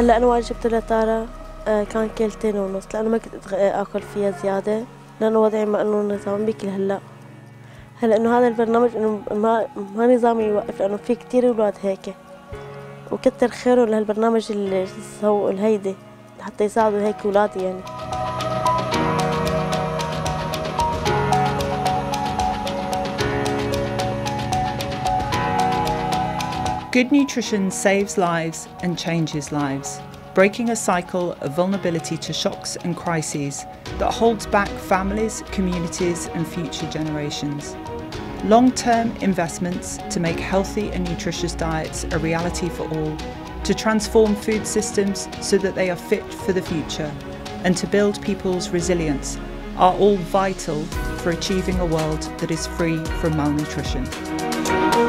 هلا أنا وقت جبت لها تارة كان كيلتين ونص، لأنه ما كنت آكل فيها زيادة، لأنه وضعي ما إنه نظام بيكل هلا إنه هذا البرنامج إنه ما نظامي يوقف، لأنه في كتير أولاد هيك، وكتر خيره لهالبرنامج اللي سووا الهيدي حتى يساعدوا هيك أولادي يعني. Good nutrition saves lives and changes lives, breaking a cycle of vulnerability to shocks and crises that holds back families, communities and future generations. Long-term investments to make healthy and nutritious diets a reality for all, to transform food systems so that they are fit for the future, and to build people's resilience are all vital for achieving a world that is free from malnutrition.